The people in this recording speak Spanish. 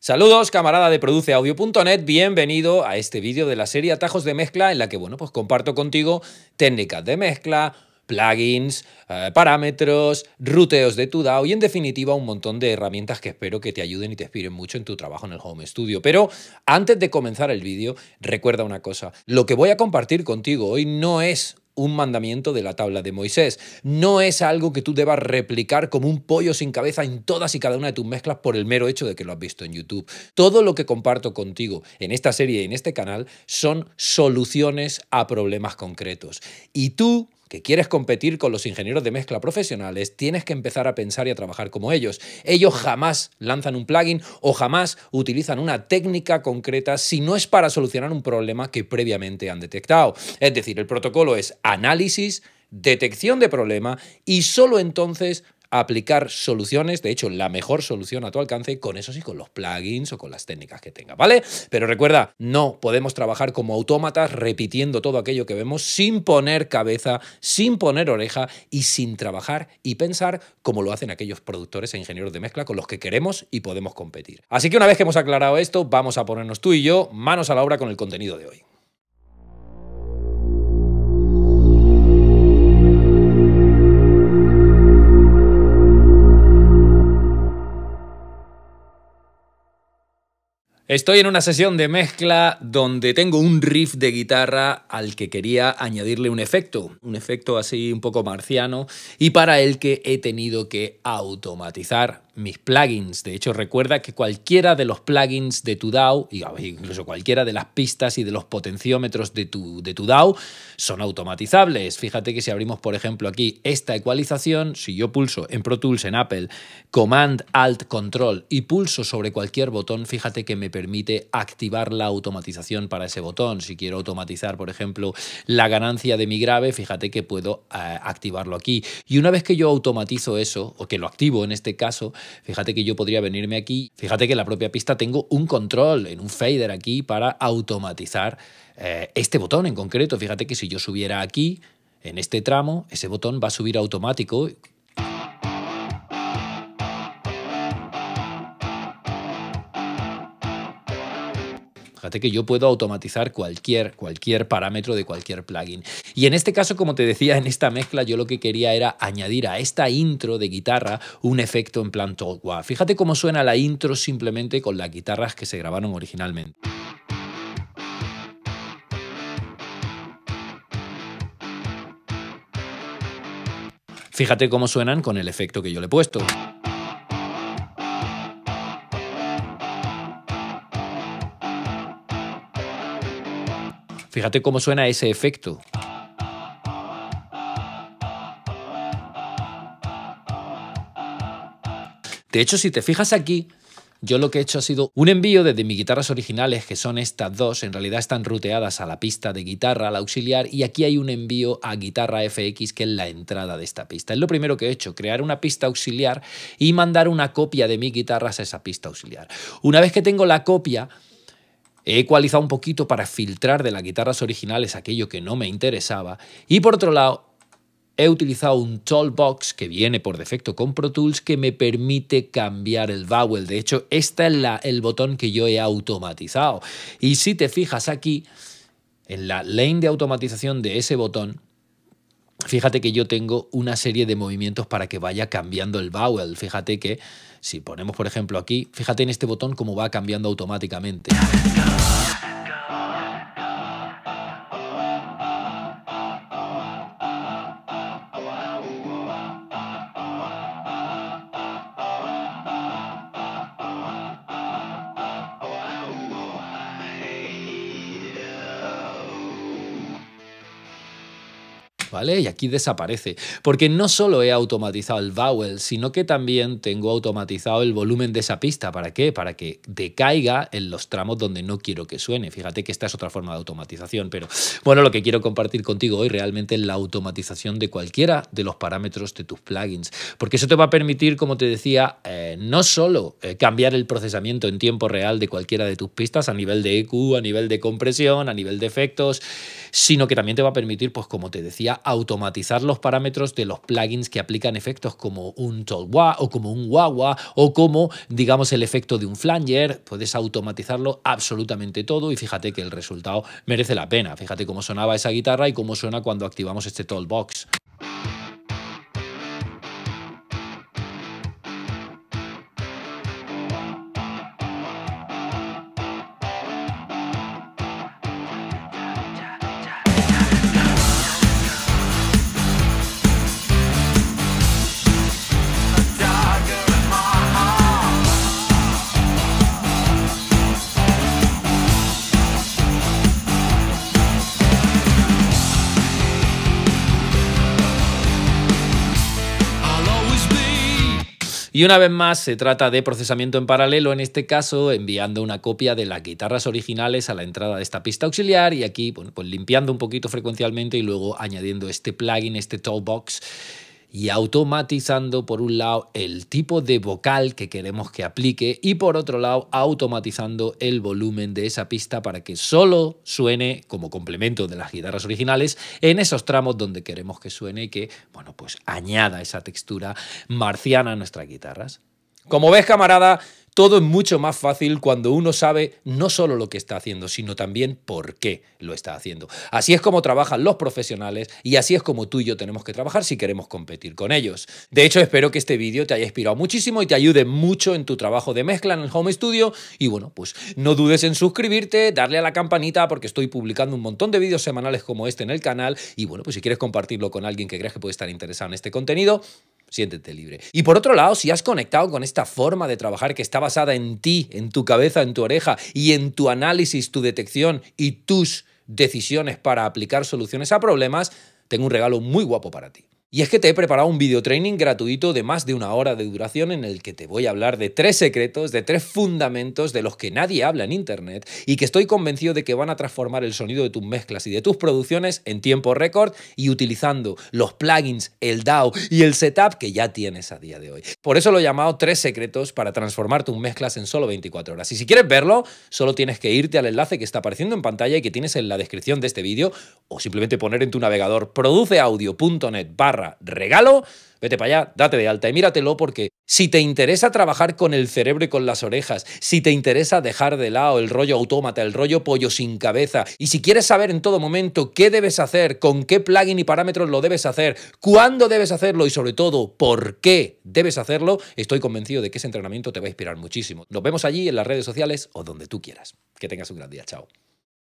Saludos, camarada de produceaudio.net, bienvenido a este vídeo de la serie Atajos de Mezcla en la que, pues comparto contigo técnicas de mezcla, plugins, parámetros, ruteos de tu DAW y en definitiva un montón de herramientas que espero que te ayuden y te inspiren mucho en tu trabajo en el home studio. Pero antes de comenzar el vídeo, recuerda una cosa, lo que voy a compartir contigo hoy no es un mandamiento de la tabla de Moisés. No es algo que tú debas replicar como un pollo sin cabeza en todas y cada una de tus mezclas por el mero hecho de que lo has visto en YouTube. Todo lo que comparto contigo en esta serie y en este canal son soluciones a problemas concretos. Y tú, que quieres competir con los ingenieros de mezcla profesionales, tienes que empezar a pensar y a trabajar como ellos. Ellos jamás lanzan un plugin o jamás utilizan una técnica concreta si no es para solucionar un problema que previamente han detectado. Es decir, el protocolo es análisis, detección de problema y solo entonces aplicar soluciones, de hecho, la mejor solución a tu alcance, con eso sí, con los plugins o con las técnicas que tengas, ¿vale? Pero recuerda, no podemos trabajar como autómatas repitiendo todo aquello que vemos sin poner cabeza, sin poner oreja y sin trabajar y pensar como lo hacen aquellos productores e ingenieros de mezcla con los que queremos y podemos competir. Así que una vez que hemos aclarado esto, vamos a ponernos tú y yo manos a la obra con el contenido de hoy. Estoy en una sesión de mezcla donde tengo un riff de guitarra al que quería añadirle un efecto así un poco marciano y para el que he tenido que automatizar mis plugins. De hecho, recuerda que cualquiera de los plugins de tu DAW, incluso cualquiera de las pistas y de los potenciómetros de tu DAW, son automatizables. Fíjate que si abrimos, por ejemplo, aquí esta ecualización, si yo pulso en Pro Tools, en Apple, Command, Alt, Control y pulso sobre cualquier botón, fíjate que me permite activar la automatización para ese botón. Si quiero automatizar, por ejemplo, la ganancia de mi grave, fíjate que puedo activarlo aquí. Y una vez que yo automatizo eso, o que lo activo en este caso, fíjate que yo podría venirme aquí, fíjate que en la propia pista tengo un control, en un fader aquí para automatizar este botón en concreto. Fíjate que si yo subiera aquí, en este tramo, ese botón va a subir automático. Fíjate que yo puedo automatizar cualquier parámetro de cualquier plugin. Y en este caso, como te decía, en esta mezcla yo lo que quería era añadir a esta intro de guitarra un efecto en plan talk wow. Fíjate cómo suena la intro simplemente con las guitarras que se grabaron originalmente. Fíjate cómo suenan con el efecto que yo le he puesto. Fíjate cómo suena ese efecto. De hecho, si te fijas aquí, yo lo que he hecho ha sido un envío desde mis guitarras originales, que son estas dos, en realidad están ruteadas a la pista de guitarra, al auxiliar, y aquí hay un envío a guitarra FX, que es la entrada de esta pista. Es lo primero que he hecho, crear una pista auxiliar y mandar una copia de mis guitarras a esa pista auxiliar. Una vez que tengo la copia, he ecualizado un poquito para filtrar de las guitarras originales aquello que no me interesaba y por otro lado he utilizado un Toolbox que viene por defecto con Pro Tools que me permite cambiar el vowel. De hecho, este es el botón que yo he automatizado. Y si te fijas aquí, en la lane de automatización de ese botón, fíjate que yo tengo una serie de movimientos para que vaya cambiando el vowel. Fíjate que si ponemos, por ejemplo, aquí, fíjate en este botón cómo va cambiando automáticamente. ¿Vale? Y aquí desaparece, porque no solo he automatizado el vowel, sino que también tengo automatizado el volumen de esa pista. ¿Para qué? Para que decaiga en los tramos donde no quiero que suene. Fíjate que esta es otra forma de automatización, pero bueno, lo que quiero compartir contigo hoy realmente es la automatización de cualquiera de los parámetros de tus plugins, porque eso te va a permitir, como te decía, no solo cambiar el procesamiento en tiempo real de cualquiera de tus pistas a nivel de EQ, a nivel de compresión, a nivel de efectos, sino que también te va a permitir, pues como te decía, automatizar los parámetros de los plugins que aplican efectos como un Tolwa o como un Wah-Wah o como, digamos, el efecto de un flanger. Puedes automatizarlo absolutamente todo y fíjate que el resultado merece la pena. Fíjate cómo sonaba esa guitarra y cómo suena cuando activamos este Toolbox. Y una vez más se trata de procesamiento en paralelo, en este caso enviando una copia de las guitarras originales a la entrada de esta pista auxiliar y aquí bueno, pues limpiando un poquito frecuencialmente y luego añadiendo este plugin, este Toolbox, y automatizando por un lado el tipo de vocal que queremos que aplique y por otro lado automatizando el volumen de esa pista para que solo suene como complemento de las guitarras originales en esos tramos donde queremos que suene y que, bueno, pues añada esa textura marciana a nuestras guitarras. Como ves, camarada, todo es mucho más fácil cuando uno sabe no solo lo que está haciendo, sino también por qué lo está haciendo. Así es como trabajan los profesionales y así es como tú y yo tenemos que trabajar si queremos competir con ellos. De hecho, espero que este vídeo te haya inspirado muchísimo y te ayude mucho en tu trabajo de mezcla en el home studio. Y bueno, pues no dudes en suscribirte, darle a la campanita porque estoy publicando un montón de vídeos semanales como este en el canal. Y bueno, pues si quieres compartirlo con alguien que creas que puede estar interesado en este contenido, siéntete libre. Y por otro lado, si has conectado con esta forma de trabajar que está basada en ti, en tu cabeza, en tu oreja y en tu análisis, tu detección y tus decisiones para aplicar soluciones a problemas, tengo un regalo muy guapo para ti. Y es que te he preparado un video training gratuito de más de 1 hora de duración en el que te voy a hablar de 3 secretos, de 3 fundamentos de los que nadie habla en internet y que estoy convencido de que van a transformar el sonido de tus mezclas y de tus producciones en tiempo récord y utilizando los plugins, el DAW y el setup que ya tienes a día de hoy. Por eso lo he llamado 3 secretos para transformar tus mezclas en solo 24 horas. Y si quieres verlo, solo tienes que irte al enlace que está apareciendo en pantalla y que tienes en la descripción de este vídeo o simplemente poner en tu navegador produceaudio.net/regalo, vete para allá, date de alta y míratelo porque si te interesa trabajar con el cerebro y con las orejas, si te interesa dejar de lado el rollo autómata, el rollo pollo sin cabeza y si quieres saber en todo momento qué debes hacer, con qué plugin y parámetros lo debes hacer, cuándo debes hacerlo y sobre todo por qué debes hacerlo, estoy convencido de que ese entrenamiento te va a inspirar muchísimo. Nos vemos allí en las redes sociales o donde tú quieras. Que tengas un gran día. Chao.